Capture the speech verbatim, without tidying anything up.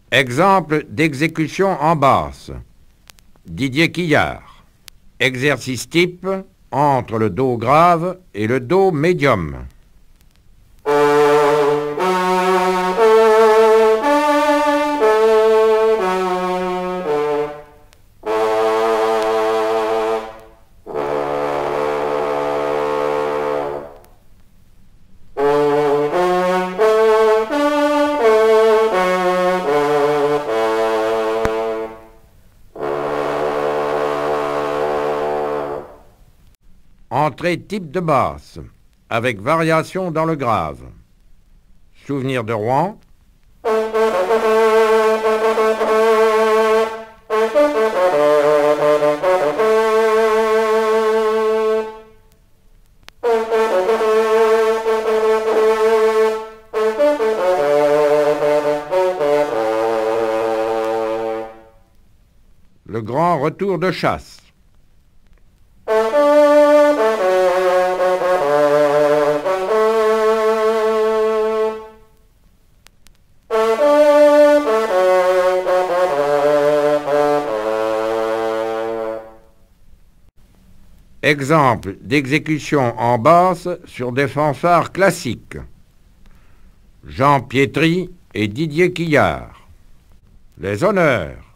Exemple d'exécution en basse. Didier Quillard. Exercice type entre le Do grave et le Do médium. Entrée type de basse, avec variation dans le grave. Souvenir de Rouen. Le grand retour de chasse. Exemple d'exécution en basse sur des fanfares classiques. Jean Pietri et Didier Quillard. Les honneurs.